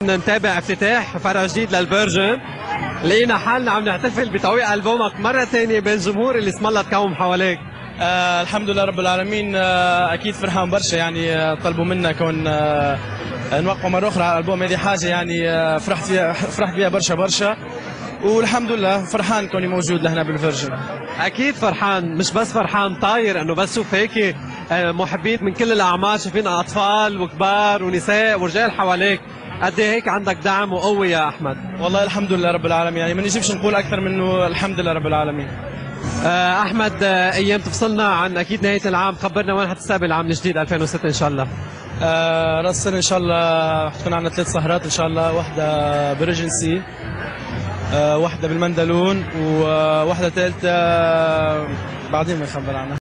نتابع افتتاح فرع جديد للفيرجن. لقينا حالنا عم نحتفل بتوقيع ألبومك مرة ثانية بين الجمهور اللي اسم الله تكوم حواليك. الحمد لله رب العالمين. اكيد فرحان برشا، يعني طلبوا منا كون نوقعوا مرة أخرى على الألبوم. هذه حاجة يعني فرحت فيها برشا، والحمد لله فرحان كوني موجود لهنا بالفيرجن. اكيد فرحان، مش بس فرحان، طاير انه بس شوف هيك محبين من كل الاعمار، شايفين اطفال وكبار ونساء ورجال حواليك. قد ايه هيك عندك دعم وقوه يا احمد؟ والله الحمد لله رب العالمين، يعني ما نجيبش نقول اكثر منه الحمد لله رب العالمين. احمد، ايام تفصلنا عن اكيد نهايه العام، خبرنا وين حتستقبل العام الجديد 2006 ان شاء الله؟ راس السنه ان شاء الله حتكون عندنا 3 سهرات ان شاء الله، واحده بريجنسي، واحده بالمندلون، وواحده ثالثه بعدين ما نخبر عنها.